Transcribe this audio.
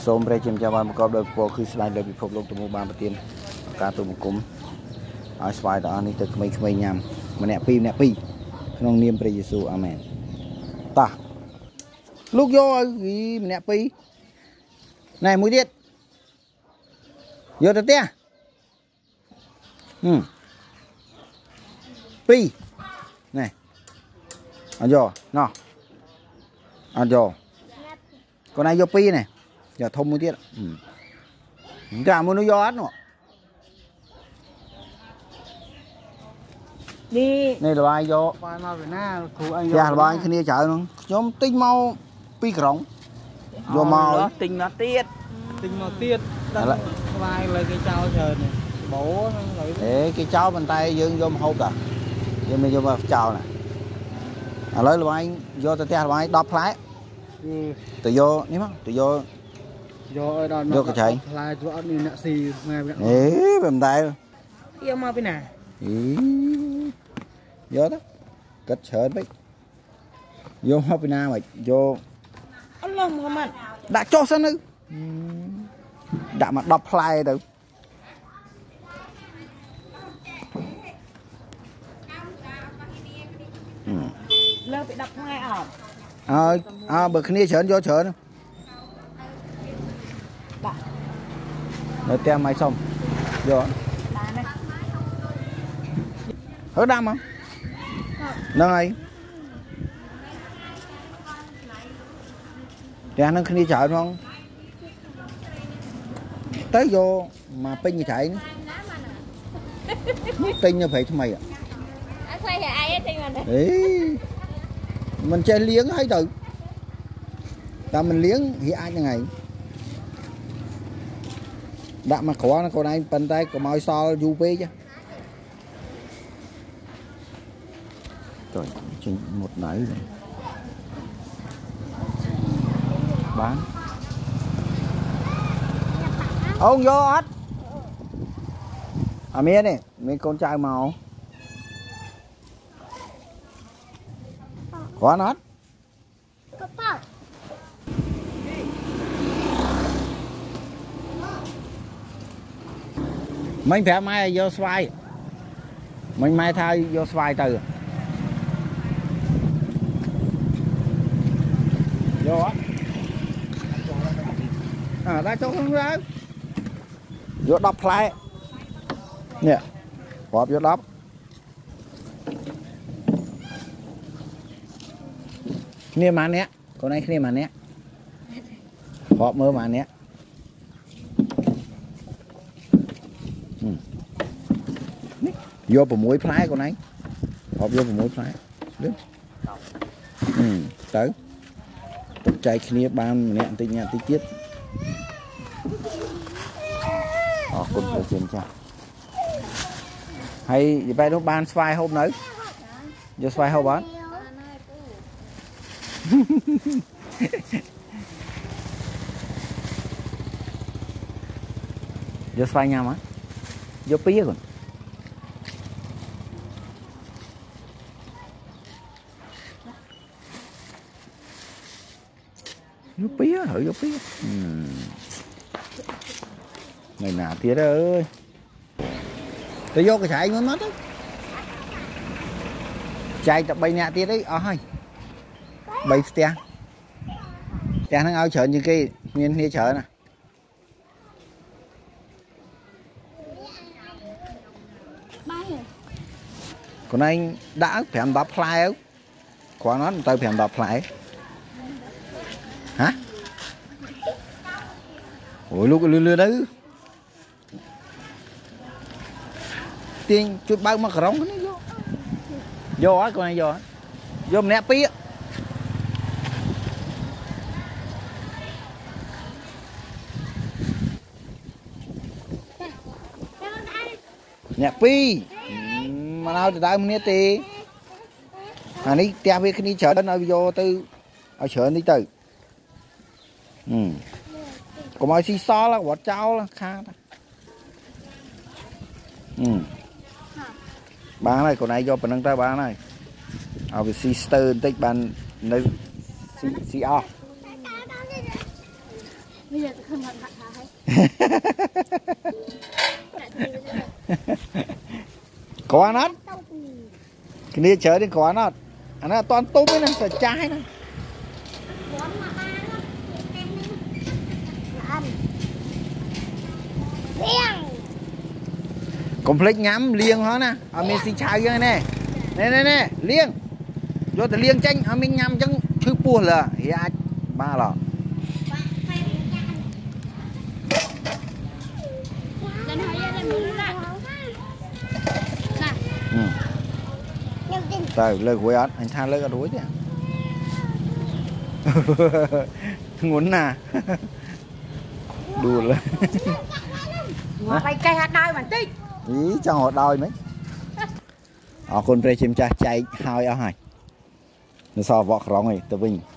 xôm đây chim cho bạn có đôi phố cứ slide đời bị phục lục từ một bàn đầu tiên cả tụi một cúm ở slide đó này từ mấy nhầm mà nẹp pi không niệm pre Giêsu amen ta lúc vô gì nẹp pi này mũi tiết vô tới tia pi này ăn vô nó ăn vô con này vô pi này giờ thông mũi tiết cả muốn nó vô hết nữa đi này là ai vô bài mà về na cụ anh dạ là ai kia chợ luôn nhóm tinh mau pi cổng vô mau tinh nó tiết vai lấy cái cháu chờ này bố để cái cháu bàn tay dương vô hộp à dương mình vô mà chào này lấy là anh vô tới là anh đọc lái tự vô ní mà tự vô vô cái chạy lại chỗ anh nè xì nghe bàn tay yêu mau bên nào vô đó cách sợ đấy vô hộp bên nào mà vô Allah Muhammad đã cho sân ư đã mà đọc lại được lơ bị đập ngay ở bực kia chởn vô chởn rồi tem máy xong vô ở đam không nâng ấy ra nó đi chợ không tới vô mà pin như chạy nữa pin như vậy cho mày ạ mình chơi liếng hay từ ta mình liếng thì ai như ngày đã mà khó nó con này bàn tay của mỏi so du phê chứ rồi một nãy rồi bán ông vô hết à miên này mấy con trai màu có nó hết mình phải mai vô xoay mình mai thay vô xoay từ vô á ta cho không ra vô đập lại nè hộp vô đập kia mà nè con này kia mà nè hộp mơ mà nè vô vào mũi phái con này hộp vô vào mũi phái được tới chạy kia ban nè tí nhà tí chết con phải trên cha hay vậy bay nó ban xoay hôm nữa vô xoay hôm bán vô xoay nhau mà vô pía còn vô pía thử vô pía ngày nào thiệt ơi tôi vô cái chạy ngon mất á chạy tập bay nhạ tiết đấy ơi bay tiền tiền nó ao chở như cái nguyên đi chở nè còn anh đã phải đập lại không qua nó tôi phải đập lại hả ôi lúc lừa đấy tiên chút bao mà rong cái này vô á con này vô nè pía nè pi mà nào từ đây mình tì này tia về cái chở nó vô từ ở chở đi từ còn mọi xí xó là quả cháu là kha bán này còn này do phần năng ta bán này ở về sister tích bán nơi si o bây giờ không còn thật hả? Có nó cái này chở đến có nó anh nó toàn tôm ấy nè sợ trái nè complex nhắm liêng hả nè mình xin chào cái này nè liêng vô từ liêng tranh mình nhắm chẳng thứ pua là thì ai ba lọ rồi lời của anh tha lời cả đuối chứ muốn nè đùa lên Mày cây hạt đôi mà tí ý cho họ đôi mấy con pre chim cha chạy hai ao hai nó so vọt rong này tao vinh